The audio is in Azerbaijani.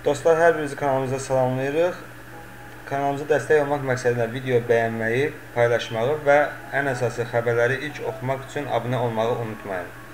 Dostlar, hər birinizi kanalımıza salamlayırıq. Kanalımıza dəstək olmaq məqsədlə video bəyənməyi, paylaşmağı və ən əsası xəbərləri ilk oxumaq üçün abunə olmağı unutmayın.